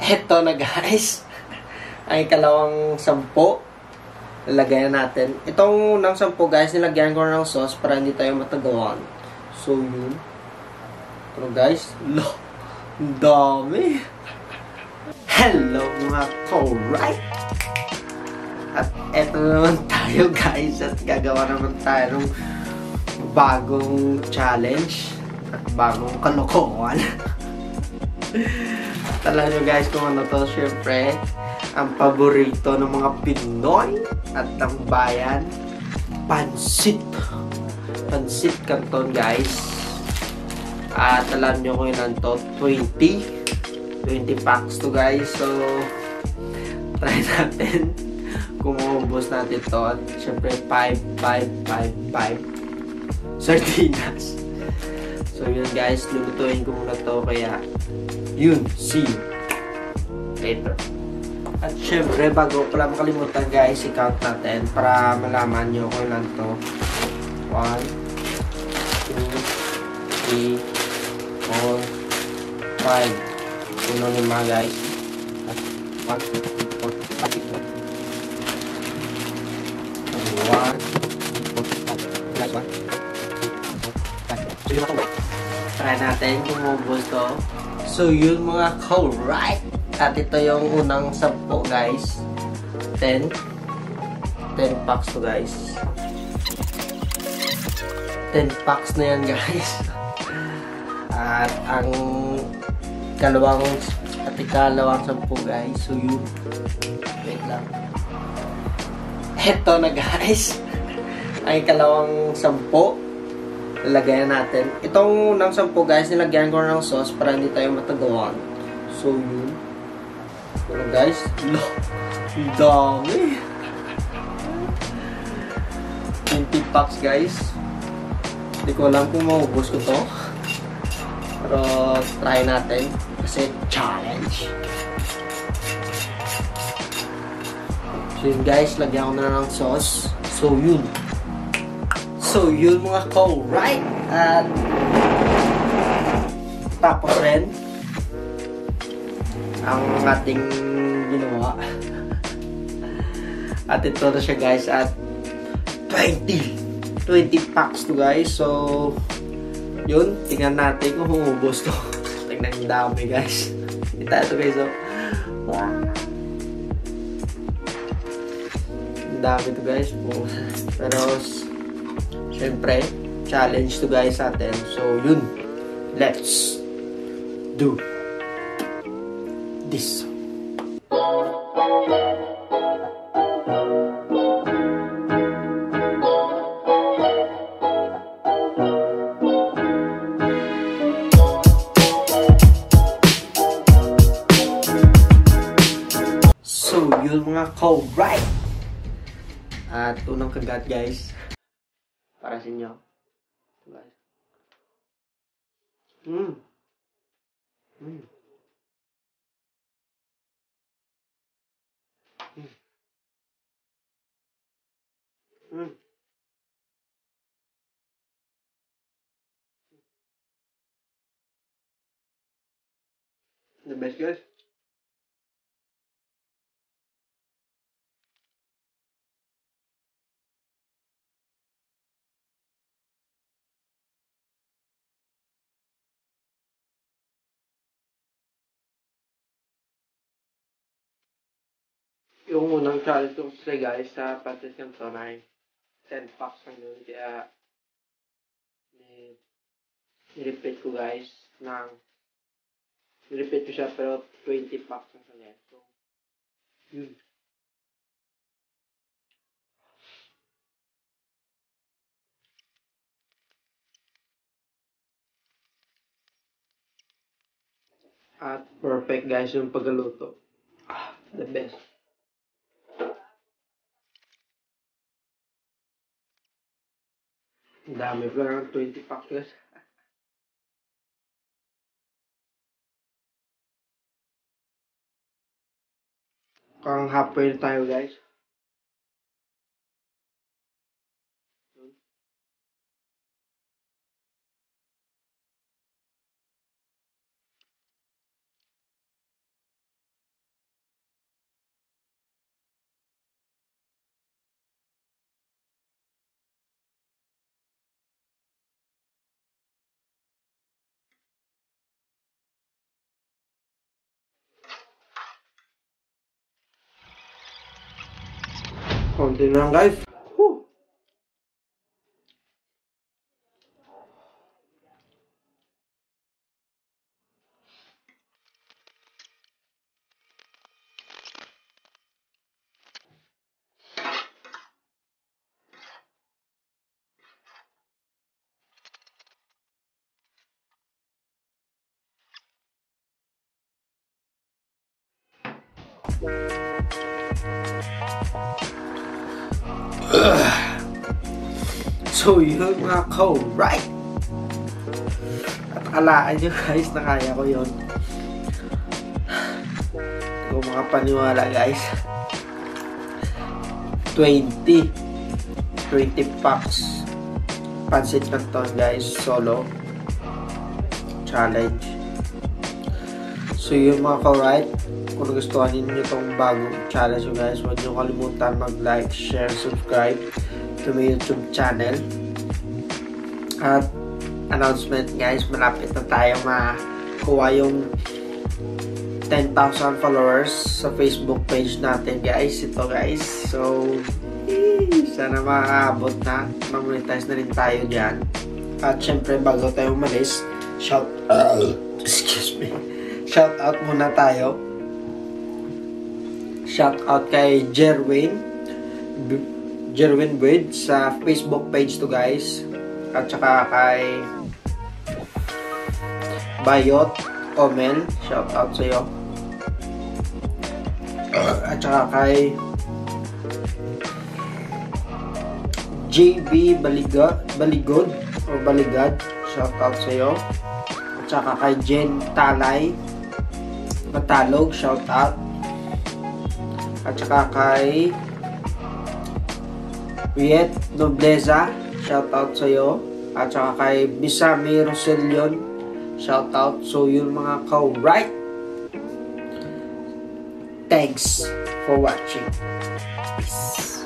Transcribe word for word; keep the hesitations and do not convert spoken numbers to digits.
Eto na guys, ang ikalawang sampo. Lalagyan natin. Itong unang sampo guys, nilagyan ko ng sauce para hindi tayo matagawan. So yun. Pero guys, lo, dami. Hello mga ORYT. At eto naman tayo guys, at gagawa naman tayo ng bagong challenge at bagong kalokohan. Alam nyo guys kung ano to, syempre ang paborito ng mga Pinoy at ng bayan, Pancit. Pancit canton guys. At alam nyo kung ilan to, twenty. twenty packs to guys. So try natin kung maubos natin to. At syempre five, five, five, five sardinas. So yun guys, lulutuin ko muna to, kaya yun, see you later. At syempre, bago ko lang makalimutan guys, i-count natin para malaman nyo kung ilan to. one, two, three, four, five. Puno lima guys. At one, two, three, four, five, six, seven. one, two, three, four, five, one. So yun ako. Try natin kung maubos to. So yun mga ORYT. At ito yung unang sampo guys. ten. ten packs to guys. ten packs na yan guys. At ang kalawang at ikalawang sampo guys. So yun. Wait lang. Ito na guys. Ang ikalawang sampo. Lalagyan natin. Itong unang sampo guys, nilagyan ko ng sauce para hindi tayo matagawan. So yun. Pero guys, lo, dami. twenty packs guys. Hindi ko alam kung maubos ko to. Pero try natin. Kasi challenge. So yun guys, lagyan ko na ng sauce. So yun. So, yun mga ORYT. At tapos rin ang ating ginawa. At ito na siya guys at twenty. twenty packs to guys. So, yun. Tingnan natin kung humubos to. Tingnan yung dami guys. Kita ito guys. So, wow. Ang dami to guys. Pero, siyempre, challenge to guys atin. So, yun. Let's do this. So, yun mga ORYT. At unang kagat guys. Para sa inyo. Mm. Mm. Mm. Mm. The best guys. Yung unang challenge ko sa guys sa Pancit canton ay ten packs lang yun. Kaya ni-repeat ko guys ng ni-repeat ko siya pero twenty packs lang sa net. So, yun. At perfect guys yung pagluto. Ah, the best. Ang dami pala ng twenty packs guys. Kang halfway tayo guys. Konti na lang guys. Woo! So yun mga ka-right. At alaan nyo guys na kaya ko yun. Kung mga paniwala guys. twenty packs Pancit canton guys, solo challenge. So yun mga ka-right, kung nagustuhan ninyo itong bagong challenge guys, huwag nyo kalimutan mag-like, share, subscribe to my YouTube channel. At announcement guys, malapit na tayo makuha yung ten thousand followers sa Facebook page natin guys. Ito guys, so sana makaabot na, mag-monetize na rin tayo dyan. At syempre bago tayo umalis, shout out excuse me shout out muna tayo. Shout out kay Jerwin Jerwin Bird sa Facebook page to guys. At saka kay Bayot Omel, shout out sa iyo. At saka kay J B Baliga, Baligod o Baligad, shout out sa iyo. At saka kay Jen Talay Matalog, shout out. At saka kay Riet Nobleza, shout out sa iyo. At saka kay Bisami Roselion, shout out. So yun mga ka-right, thanks for watching. Peace.